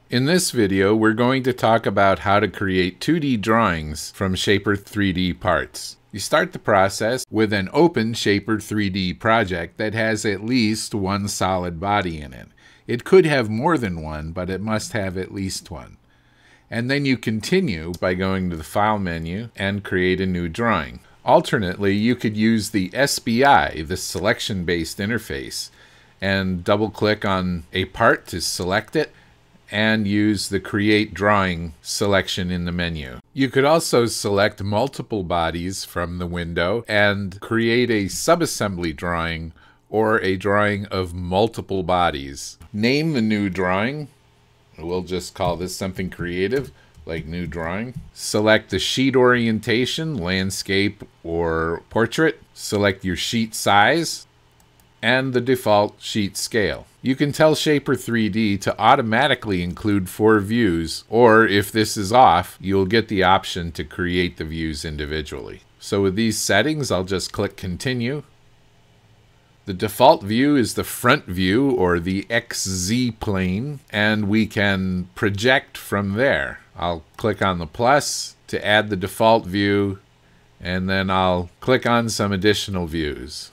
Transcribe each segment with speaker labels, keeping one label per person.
Speaker 1: In this video, we're going to talk about how to create 2D drawings from Shapr3D parts. You start the process with an open Shapr3D project that has at least one solid body in it. It could have more than one, but it must have at least one. And then you continue by going to the File menu and create a new drawing. Alternately, you could use the SBI, the selection-based interface, and double-click on a part to select it, and use the Create Drawing selection in the menu. You could also select multiple bodies from the window and create a subassembly drawing or a drawing of multiple bodies. Name the new drawing. We'll just call this something creative, like new drawing. Select the sheet orientation, landscape or portrait. Select your sheet size and the default sheet scale. You can tell Shapr3D to automatically include 4 views, or if this is off, you'll get the option to create the views individually. So with these settings, I'll just click Continue. The default view is the front view, or the XZ plane, and we can project from there. I'll click on the plus to add the default view, and then I'll click on some additional views.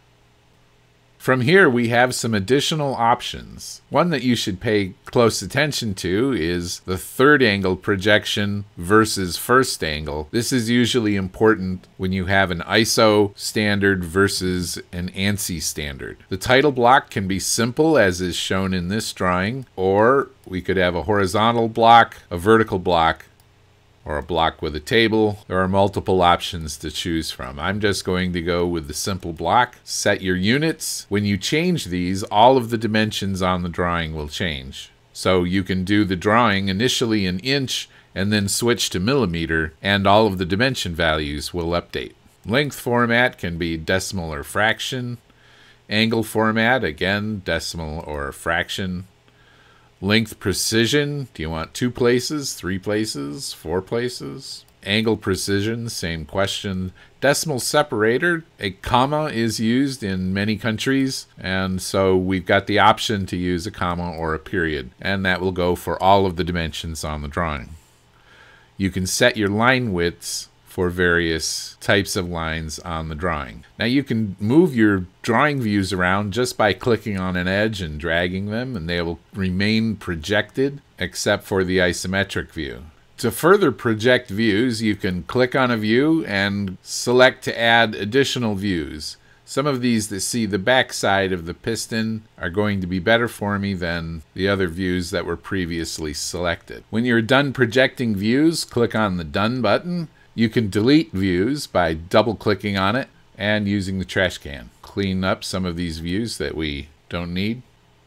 Speaker 1: From here, we have some additional options. One that you should pay close attention to is the third angle projection versus first angle. This is usually important when you have an ISO standard versus an ANSI standard. The title block can be simple, as is shown in this drawing, or we could have a horizontal block, a vertical block, or a block with a table. There are multiple options to choose from. I'm just going to go with the simple block. Set your units. When you change these, all of the dimensions on the drawing will change. So you can do the drawing initially in inch and then switch to millimeter, and all of the dimension values will update. Length format can be decimal or fraction. Angle format, again, decimal or fraction. Length precision, do you want 2 places, 3 places, 4 places? Angle precision, same question. Decimal separator, a comma is used in many countries, and so we've got the option to use a comma or a period, and that will go for all of the dimensions on the drawing. You can set your line widths for various types of lines on the drawing. Now you can move your drawing views around just by clicking on an edge and dragging them, and they will remain projected except for the isometric view. To further project views, you can click on a view and select to add additional views. Some of these that see the back side of the piston are going to be better for me than the other views that were previously selected. When you're done projecting views, click on the Done button. You can delete views by double-clicking on it and using the trash can. Clean up some of these views that we don't need.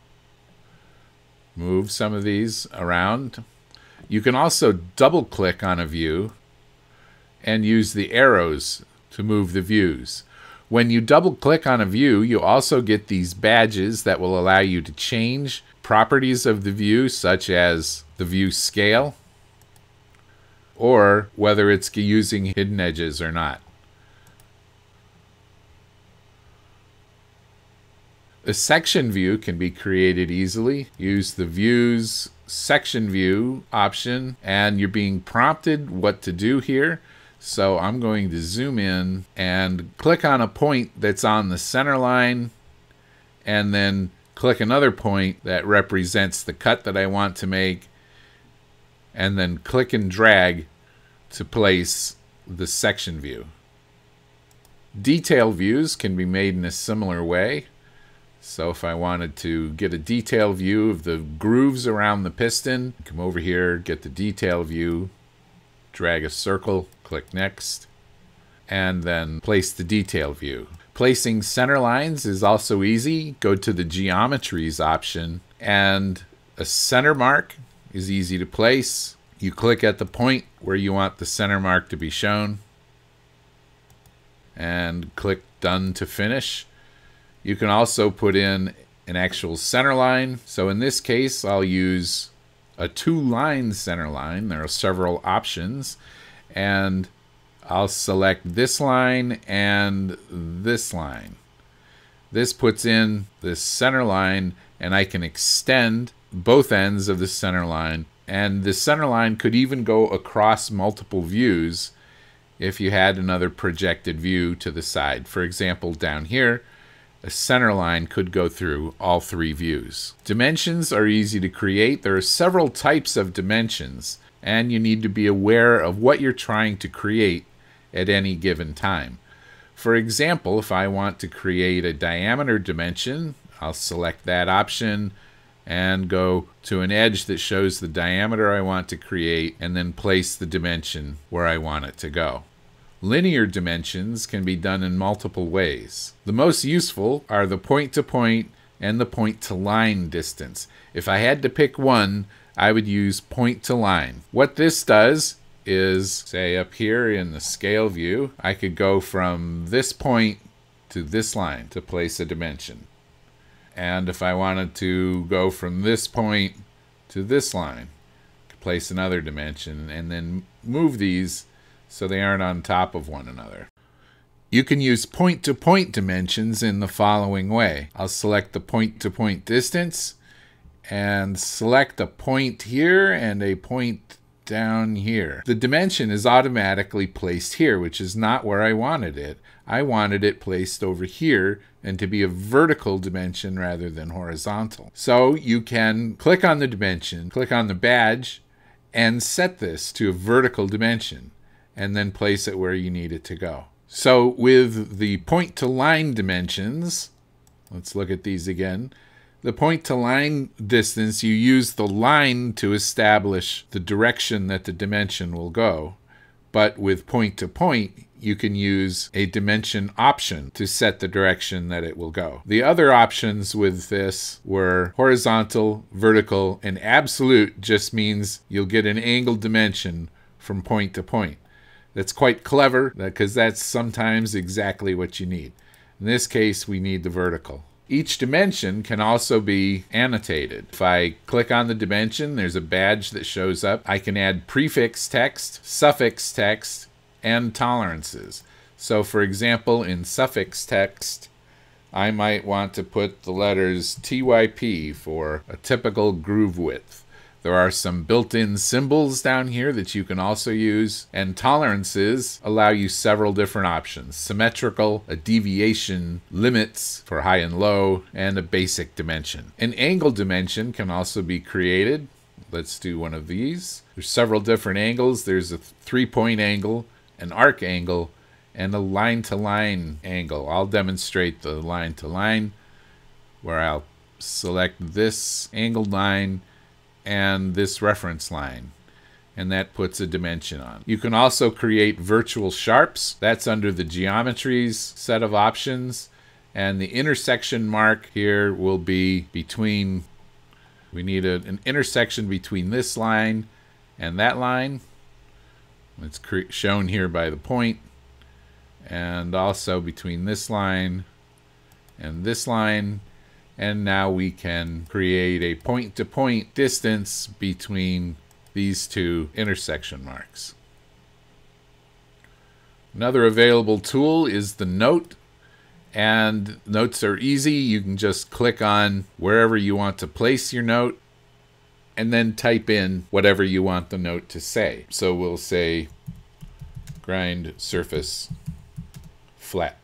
Speaker 1: Move some of these around. You can also double-click on a view and use the arrows to move the views. When you double-click on a view, you also get these badges that will allow you to change properties of the view, such as the view scale, or whether it's using hidden edges or not. A section view can be created easily. Use the Views Section View option, and you're being prompted what to do here. So I'm going to zoom in and click on a point that's on the center line, and then click another point that represents the cut that I want to make, and then click and drag to place the section view. Detail views can be made in a similar way. So if I wanted to get a detail view of the grooves around the piston, come over here, get the detail view, drag a circle, click Next, and then place the detail view. Placing center lines is also easy. Go to the Geometries option, and a center mark is easy to place. You click at the point where you want the center mark to be shown, and click Done to finish. You can also put in an actual center line. So in this case, I'll use a 2-line center line. There are several options, and I'll select this line and this line. This puts in this center line, and I can extend both ends of the center line, and the center line could even go across multiple views if you had another projected view to the side. For example, down here, a center line could go through all three views. Dimensions are easy to create. There are several types of dimensions, and you need to be aware of what you're trying to create at any given time. For example, if I want to create a diameter dimension, I'll select that option and go to an edge that shows the diameter I want to create, and then place the dimension where I want it to go. Linear dimensions can be done in multiple ways. The most useful are the point-to-point and the point-to-line distance. If I had to pick one, I would use point-to-line. What this does is, say up here in the scale view, I could go from this point to this line to place a dimension. And if I wanted to go from this point to this line, I could place another dimension and then move these so they aren't on top of one another. You can use point-to-point dimensions in the following way. I'll select the point-to-point distance and select a point here and a point down here. The dimension is automatically placed here, which is not where I wanted it. I wanted it placed over here and to be a vertical dimension rather than horizontal. So you can click on the dimension, click on the badge, and set this to a vertical dimension, and then place it where you need it to go. So with the point-to-line dimensions, let's look at these again. The point-to-line distance, you use the line to establish the direction that the dimension will go. But with point-to-point, you can use a dimension option to set the direction that it will go. The other options with this were horizontal, vertical, and absolute just means you'll get an angled dimension from point to point. That's quite clever because that's sometimes exactly what you need. In this case, we need the vertical. Each dimension can also be annotated. If I click on the dimension, there's a badge that shows up. I can add prefix text, suffix text, and tolerances. So for example, in suffix text, I might want to put the letters TYP for a typical groove width. There are some built-in symbols down here that you can also use, and tolerances allow you several different options: symmetrical, a deviation, limits for high and low, and a basic dimension. An angle dimension can also be created. Let's do one of these. There's several different angles. There's a 3-point angle, an arc angle, and a line-to-line angle. I'll demonstrate the line-to-line, where I'll select this angled line and this reference line, and that puts a dimension on. You can also create virtual sharps. That's under the geometries set of options, and the intersection mark here will be between, we need an intersection between this line and that line. It's shown here by the point, and also between this line and this line. And now we can create a point-to-point distance between these two intersection marks. Another available tool is the note, and notes are easy. You can just click on wherever you want to place your note and then type in whatever you want the note to say. So we'll say grind surface flat.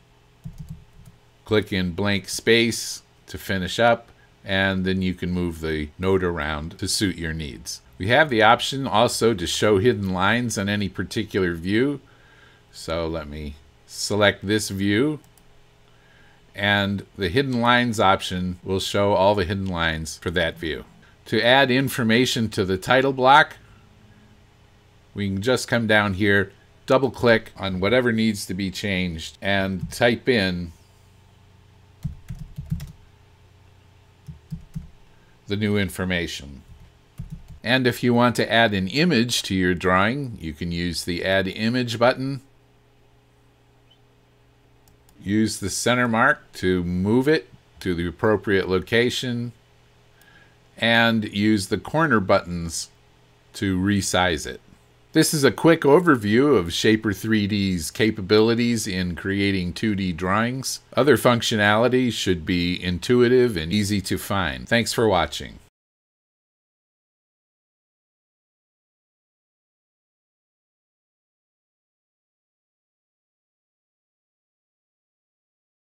Speaker 1: Click in blank space to finish up, and then you can move the note around to suit your needs. We have the option also to show hidden lines on any particular view. So let me select this view, and the hidden lines option will show all the hidden lines for that view. To add information to the title block, we can just come down here, double click on whatever needs to be changed, and type in the new information. And if you want to add an image to your drawing, you can use the Add Image button. Use the center mark to move it to the appropriate location, and use the corner buttons to resize it. This is a quick overview of Shapr3D's capabilities in creating 2D drawings. Other functionality should be intuitive and easy to find. Thanks for watching.